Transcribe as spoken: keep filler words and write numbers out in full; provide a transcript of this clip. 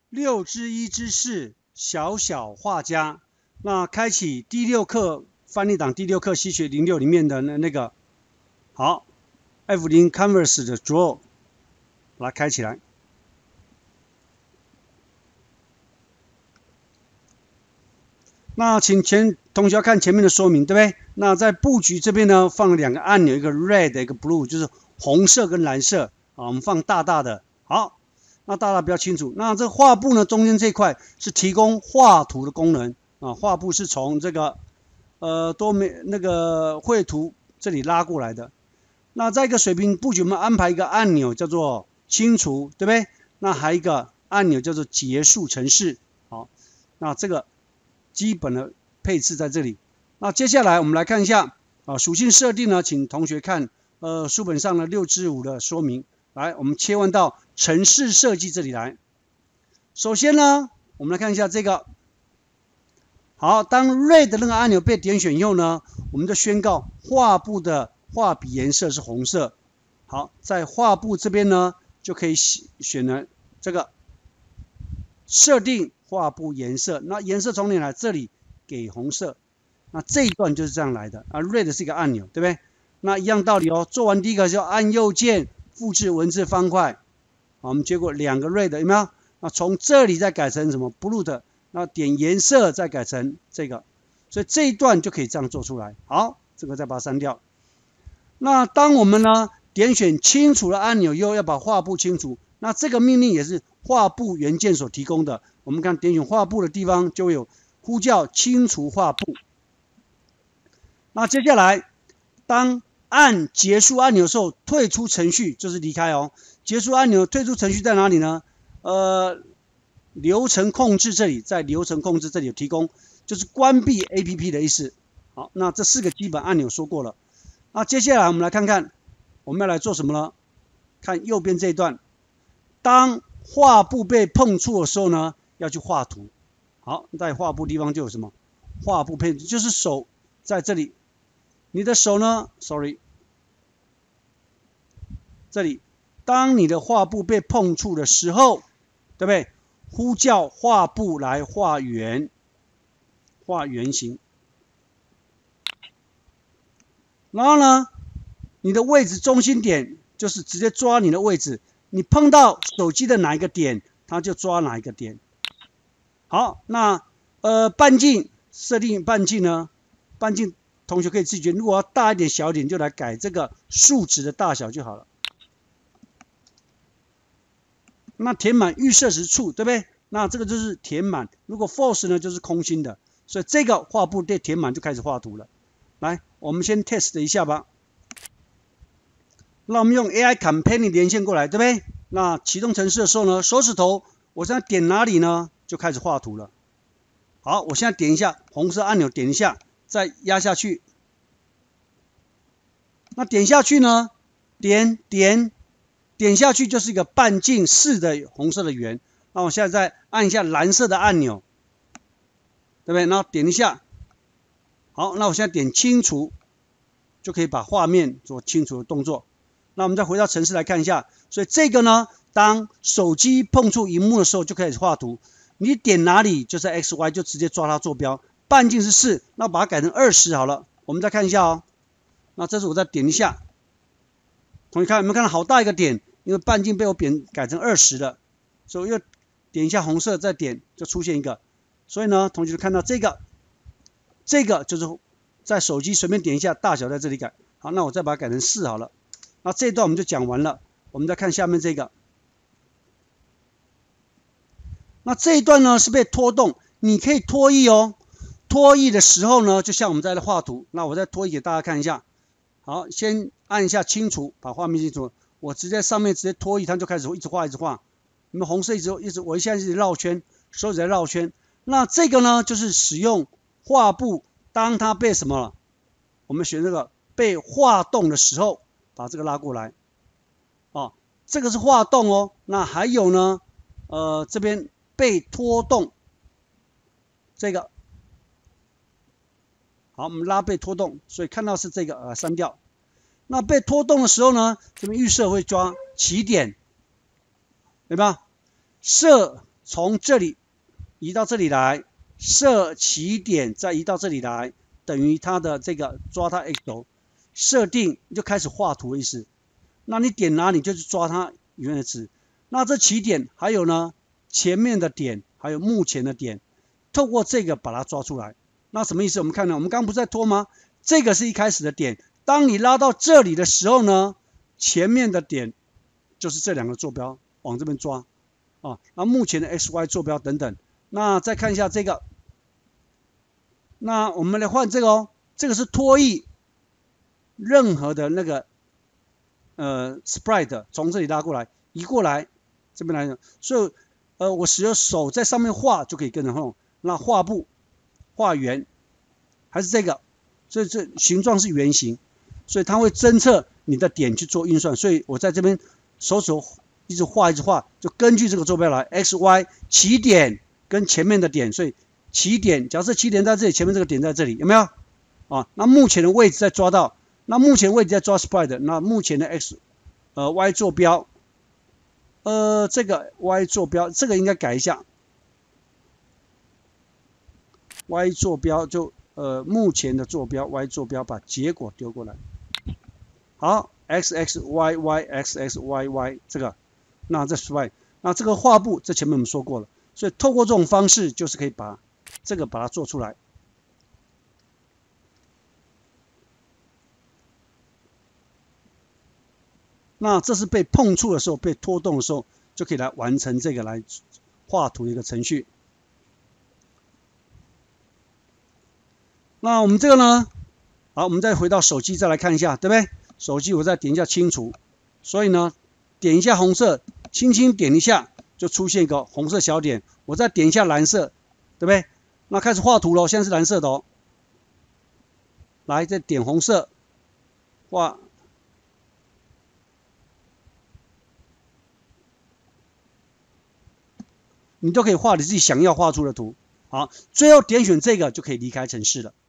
六之一之四，小小画家。那开启第六课翻译档第六课西学零六里面的那那个好 F 零 Canvas 的 Draw， 来开起来。那请前同学要看前面的说明，对不对？那在布局这边呢，放了两个按钮，一个 Red， 一个 Blue， 就是红色跟蓝色啊。我们放大大的，好，那大大比较清楚。那这画布呢，中间这块是提供画图的功能啊。画布是从这个呃多媒那个绘图这里拉过来的。那在一个水平布局，我们安排一个按钮叫做清除，对不对？那还有一个按钮叫做结束程式。好，那这个基本的配置在这里。那接下来我们来看一下啊，属性设定呢，请同学看呃书本上的六之五的说明。来，我们切换到程式设计这里来。首先呢，我们来看一下这个。好，当 Red 那个按钮被点选以后呢，我们就宣告画布的画笔颜色是红色。好，在画布这边呢，就可以选了这个设定画布颜色。那颜色从哪里来？这里给红色。那这一段就是这样来的啊。Red 是一个按钮，对不对？那一样道理哦。做完第一个就按右键复制文字方块。好，我们结果两个 Red 有没有？那从这里再改成什么 Blue 的？那点颜色再改成这个，所以这一段就可以这样做出来。好，这个再把它删掉。那当我们呢点选清除的按钮以后，要把画布清除。那这个命令也是画布元件所提供的。我们看点选画布的地方就会有呼叫清除画布。那接下来，当按结束按钮的时候，退出程序就是离开哦。结束按钮退出程序在哪里呢？呃，流程控制这里，在流程控制这里有提供，就是关闭 A P P 的意思。好，那这四个基本按钮说过了。那接下来我们来看看，我们要来做什么呢？看右边这一段，当画布被碰触的时候呢，要去画图。好，在画布地方就有什么？画布配置就是手在这里。你的手呢 ？Sorry， 这里，当你的画布被碰触的时候，对不对？呼叫画布来画圆，画圆形。然后呢，你的位置中心点就是直接抓你的位置，你碰到手机的哪一个点，它就抓哪一个点。好，那呃半径设定半径呢？半径同学可以自己决定，如果要大一点、小一点，就来改这个数值的大小就好了。那填满预设时处，对不对？那这个就是填满。如果 false 呢，就是空心的。所以这个画布被填满就开始画图了。来，我们先 test 一下吧。那我们用 A I Companion 连线过来，对不对？那启动程式的时候呢，手指头我现在点哪里呢，就开始画图了。好，我现在点一下红色按钮，点一下。再压下去，那点下去呢？点点点下去就是一个半径四的红色的圆。那我现在再按一下蓝色的按钮，对不对？然后点一下，好，那我现在点清除，就可以把画面做清除的动作。那我们再回到程式来看一下，所以这个呢，当手机碰触荧幕的时候就开始画图，你点哪里就是 X Y 就直接抓它坐标。半径是四，那把它改成二十好了。我们再看一下哦。那这次我再点一下，同学看有没有看到好大一个点？因为半径被我点改成二十了，所以又点一下红色，再点就出现一个。所以呢，同学就看到这个，这个就是在手机随便点一下，大小在这里改。好，那我再把它改成四好了。那这一段我们就讲完了。我们再看下面这个。那这一段呢是被拖动，你可以拖移哦。拖移的时候呢，就像我们在这画图，那我再拖移给大家看一下。好，先按一下清除，把画面清除。我直接上面直接拖移，它就开始一直画一直画。那么红色一直一直，我现在一直绕圈，手指在绕圈。那这个呢，就是使用画布，当它被什么？我们选这个被画动的时候，把这个拉过来。哦，这个是画动哦。那还有呢，呃，这边被拖动，这个。好，我们拉被拖动，所以看到是这个，呃，删掉。那被拖动的时候呢，这边预设会抓起点，对吧？设从这里移到这里来，设起点，再移到这里来，等于它的这个抓它 x 轴，设定就开始画图的意思。那你点哪里就是抓它原来的值。那这起点还有呢，前面的点还有目前的点，透过这个把它抓出来。那什么意思？我们看呢，我们刚刚不是在拖吗？这个是一开始的点，当你拉到这里的时候呢，前面的点就是这两个坐标，往这边抓啊。那目前的 x、y 坐标等等。那再看一下这个，那我们来换这个哦，这个是拖曳任何的那个呃 sprite 从这里拉过来，移过来这边来，所以呃我使用手在上面画就可以跟着画。那画布画圆还是这个，所以这形状是圆形，所以它会侦测你的点去做运算。所以我在这边手手一直画一直画，就根据这个坐标来 x、y 起点跟前面的点，所以起点假设起点在这里，前面这个点在这里，有没有啊？那目前的位置再抓到，那目前位置在抓 sprite， 那目前的 x 呃 y 坐标，呃这个 y 坐标这个应该改一下。y 坐标就呃目前的坐标 y 坐标，把结果丢过来。好 ，x x y y x x y y 这个，那这 sprite， 那这个画布这前面我们说过了，所以透过这种方式就是可以把这个把它做出来。那这是被碰触的时候，被拖动的时候，就可以来完成这个来画图的一个程序。那我们这个呢？好，我们再回到手机再来看一下，对不对？手机我再点一下清除，所以呢，点一下红色，轻轻点一下就出现一个红色小点。我再点一下蓝色，对不对？那开始画图了，现在是蓝色的哦。来，再点红色，画。你都可以画你自己想要画出的图。好，最后点选这个就可以离开程式了。